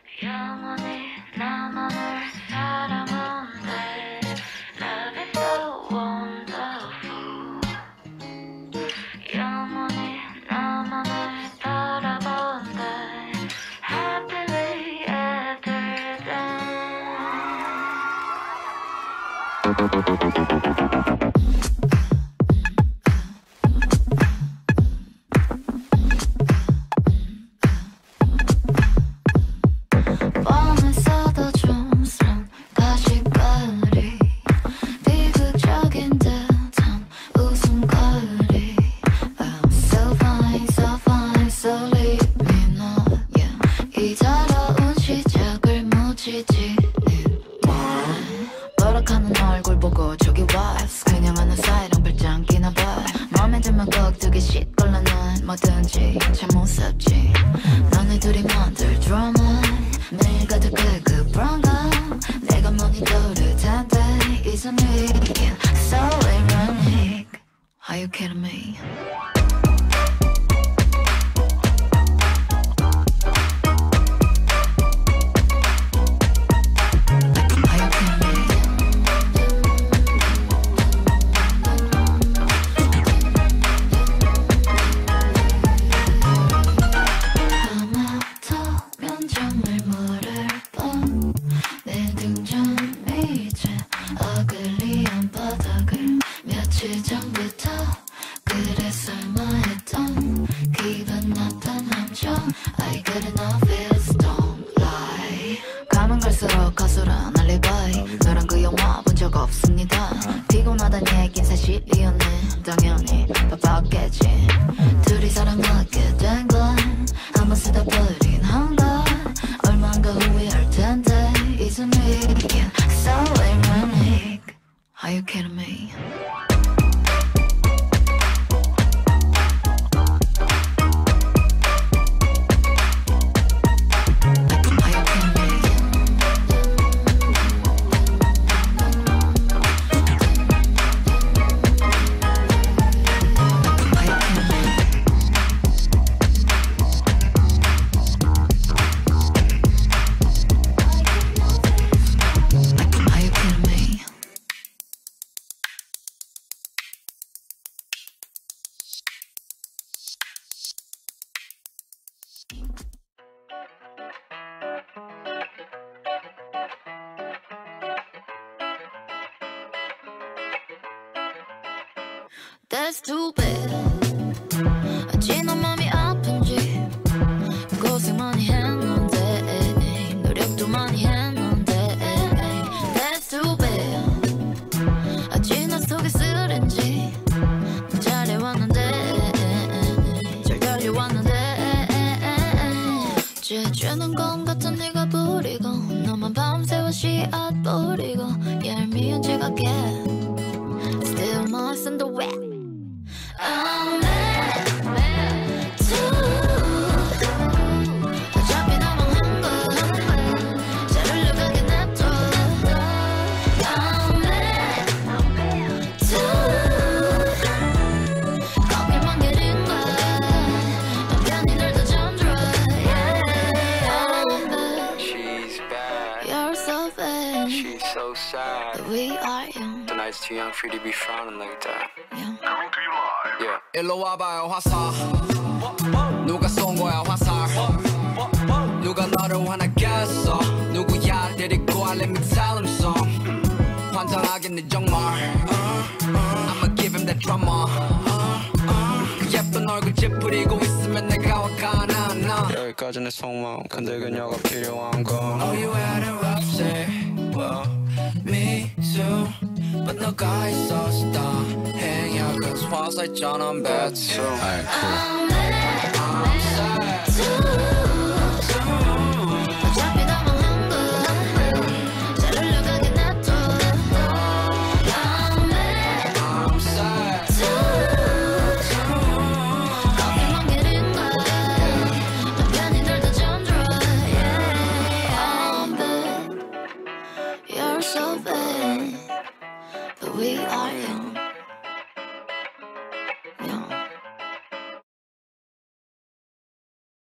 영원히 나만을 바라본대. Love is so wonderful. 영원히 나만을 바라본대. Happily after that. 버럭하는 얼굴 보고 저기 와 그냥 하는 사이랑 발짱 끼나 봐. 맘에 들면 꼭 두개 씻걸라 난 뭐든지 참 무섭지. 너네 둘이 만들 드라마 매일 가득해 그 브라운감. 내가 모니터를 탄데 Isn't it so ironic? Are you kidding me? 전부터 그래 설마 했던 기분 나쁜 함정 I got enough it don't lie. 가면 갈수록 거슬한 알리바이. 너랑 그 영화 본 적 없습니다. 피곤하단 얘긴 사실이었네. 당연히 바빴겠지. 둘이 사랑하게 된 건 한번 쓰다 버린 한것 얼마인가 후회할 텐데 Isn't it so ironic? Are you kidding me? That's too bad. 어찌 너 맘이 아픈지 고생 많이 했는데 노력도 많이 했는데 That's too bad. 어찌 너 속에 쓰린지 잘해왔는데 잘 달려왔는데 죄주는 건 같은 네가 부리고 너만 밤새워 씨앗 뿌리고 얄미운 지각에 Still moist in the wet. I'm mad too. 어차피 너만 한 거 잘 흘러가게 냅둬. I'm mad too. 거길만 기린 걸 편히 널 더 잠들어. She's bad. You're so bad. She's so sad. But we are young. The night's too young for you to be frowning like that. Young. Coming to you live. Yeah. 일로 와봐요 화살. 누가 쏜 거야 화살. 누가 너를 화나겠어. 누구야 데리고 와 let me tell him some. 환장하겠네 정말. I'ma give him that drama. 그 예쁜 얼굴 찌푸리고 있으면 내가 화가 나. 여기까지 내 속마음. 근데 그녀가 필요한 건 Oh you had a rough day. Well me too. But 너가 있었어 다행이야. Cause 화살잖아 bad too. Alright, cool.